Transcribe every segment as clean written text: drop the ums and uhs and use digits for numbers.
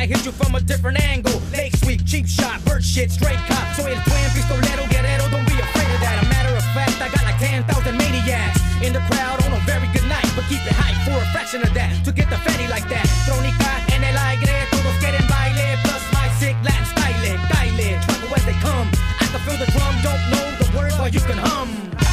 I hit you from a different angle. Lake sweep, cheap shot, bird shit, straight cop. Soy el twin, pistolero, guerrero, don't be afraid of that. A matter of fact, I got like 10,000 maniacs in the crowd on a very good night, but keep it hype for a fraction of that. To get the fatty like that, Trónica en el aire, todos quieren baile, plus my sick Latin style, baile, trouble as they come. I can feel the drum, don't know the words, but you can hum.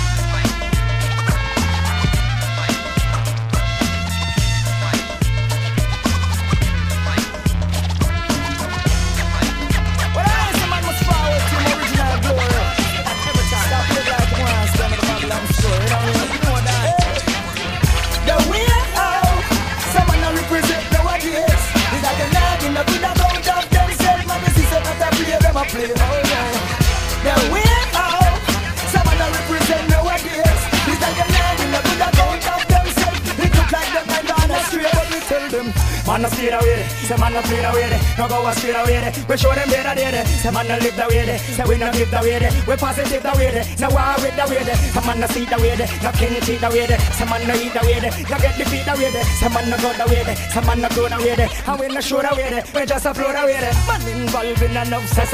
Play, oh yeah. The way out, someone that represent nowadays. It's like a man in a good account of themselves. It look like them kind of straight, but we tell them, man no stay away, say man no play away, no go a straight away. We show them better day, say man no live the way, say we no live the way, we positive the way, no war with the way, say man no see the way, no king cheat the way, say man no eat the way, no get defeat the way, say man no go the way, say man no go the way, and we no show the way, we just a flow the way. Man involved in enough, say.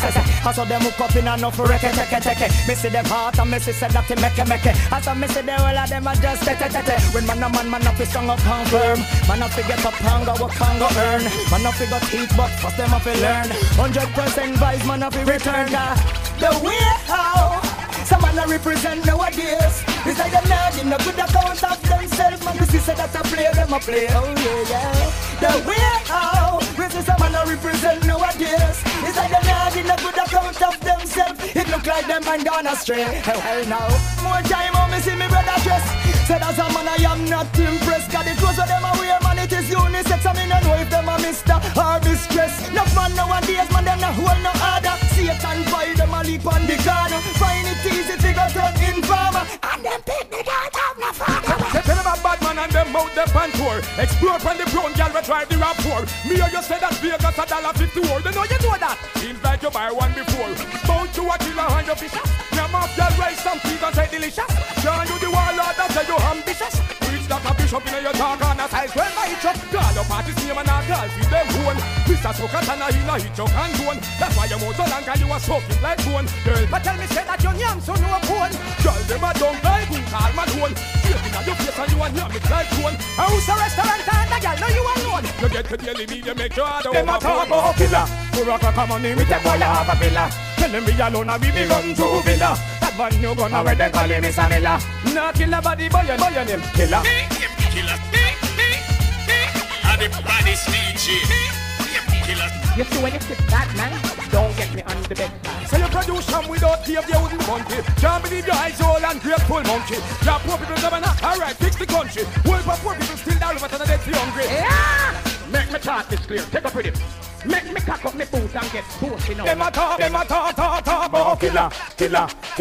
I saw them hook up in enough wreck it. Me see them heart and me see say that they make it. I saw me see the whole of them are just tete. When man up is strong up and firm. Man up to get up and go work and go earn. Man up to go teach but first them up to learn. 100% vibes man up to return. The way how some man represent nowadays. It's like they're not in a good account of themselves. Man, this is that I play them a play. Oh yeah. The way how we see some man represent nowadays. It's like they're not in a good account of themselves. It look like them man gone astray. Hell now. More time when me see me brother dress. Said as a man I am not impressed. Got the clothes of them a wear, man, it is unisex. I mean I know if them a mister or mistress. No man nowadays, man, them not hold no order. Satan buy them a leap on the corner. Find it easy to go turn informer. And them pick me out of my father. Tell them about bad man and them out them pan tour. Explore from the brown girl we drive the RAV4. Me or you say that Vegas $1.50 world. They know you know that. Seems like you buy one before. Bound to a killer and your fishes. Now off your rice and peas and say delicious. John you the warlord and say you ambitious. Reach that a bishop in your talk and a size well my hitch up. Call your party's name and a call for them own. Mr. Sokatana in a hitch up and bone. That's why you're more so long and you are soaking like bone. Girl, but tell me say that your yam so no bone. Girl, them a don't like who call my own. Shaking on your face and you a yam it like bone. House a restaurant and a girl, now you alone. You get to daily media, make your heart over. Them a talk about killer. Who rock a come on in with them boy have a villa. Tell them be alone and we be run to villa. That one you gonna where they call him is a Miller. Not kill a body boy your name killer. Killer. And the body DJ. Killer. You see when you sit that man, don't get me on the bed. So you produce some without give you wouldn't monkey. Can't believe your eyes all and grateful monkey. Your poor people governor, alright, fix the country. World for poor people still down over to the dead for hungry. Yeah! Make me talk this clear, take up with it. Make me cock up my boot and get boost, you know. Them a talk about killer. Them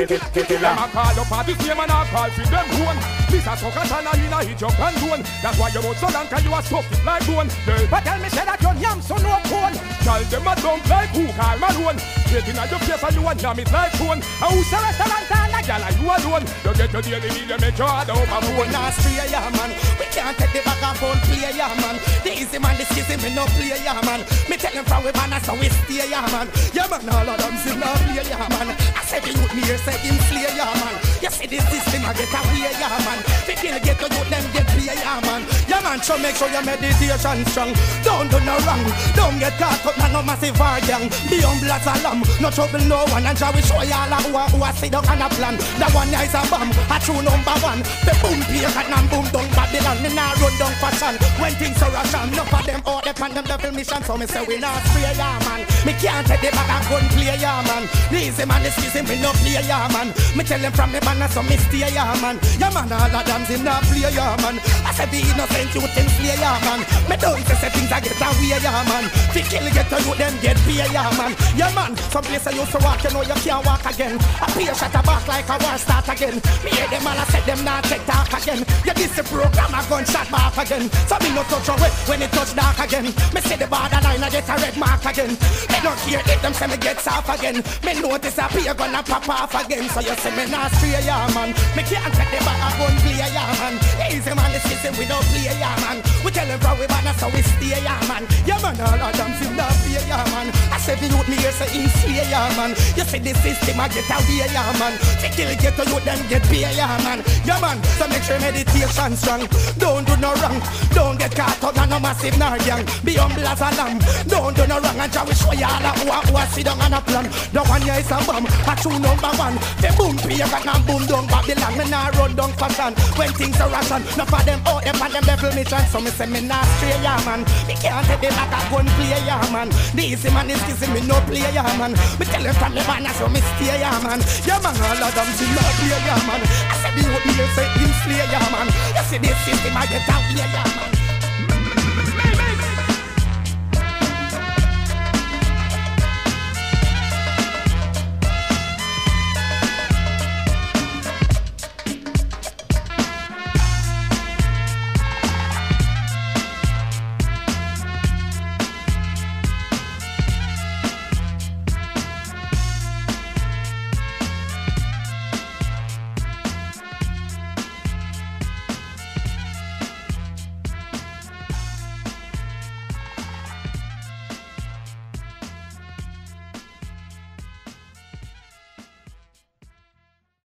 a call up at this name and a call for them bone. Mr. Sokatana in a hitch up and bone. That's why you mouth so long and you a stuck it like bone. Girl, but tell me say that your yam so no bone. Tell them a dump like who call Malone. Waiting at your face and you a yam it like bone. House a restaurant and a gal and you alone. You get your daily meal, you make your heart over bone. Nah, spray ya man. We can't take the back and phone play ya man. The easy man, the skizzy me no play ya man. Me tell them from we man, so we stay ya man. Ya man, all of them say no play ya man. I said the youth me here say him play ya man. You see this system I get away ya man. We kill get to youth them get play ya man. Ya man, so make sure your meditation strong. Don't do no wrong. Don't get caught up man no massive gang. Be humble as a lamb. No trouble no one. And shall we show y'all who a sit down on a plan. That one is a bomb. A true number one. The boom peak and boom down Babylon. Me nah run down fashion. When things are ration. Enough of them all depend on devil mission. So me say we not spray ya man. Me can't take the back and gun play ya man. The easy man, the season we no play ya man. Me tell them from me banner so me stay ya man. Ya man all of them him not play ya man. I say the innocent youth him play ya man. Me don't say things I get away ya man. Fi kill get to you them get pay ya man. Ya man, some place I used to walk you know you can't walk again. I pay a shot a back like a war start again. Me hear them all I said them not take talk again. You this the program a gunshot back again. So me no touch away when it touch dark again. Me see the borderline I get a red mark again. Me don't hear it them say me get soft again. Me notice a pay gonna pop off again. So you say me not stray ya man. Me can't take the back a gun play ya man. Easy man the system we don't play ya man. We tell them from we banner so we stay, yeah man. Yeah man, all of them feel not fear, yeah man. I said the youth me here say in slay, yeah man. You see the system I get away, yeah man. They kill get to youth them get pay, yeah man. Yeah man, so make sure meditation strong. Don't do no wrong, don't get caught up on no massive nor gang. Be humble as a lamb, don't do no wrong. And Jah will show you all who are sit down on a plan. The one here is a bomb, a true number one. The boom pagan and boom down Babylon. Me nah run down fashion when things are ration. None of them out them and them level me chance. So me say me nah stray, yeah man. Me can't take them back a gun play, yeah man. The easy man is kissing me no play, yeah man. Me tell them from the banner so me stay, yeah man. Yeah man, all of them see no play, yeah man. I said the old me say in slay, yeah man. You see this system I get out here, yeah man.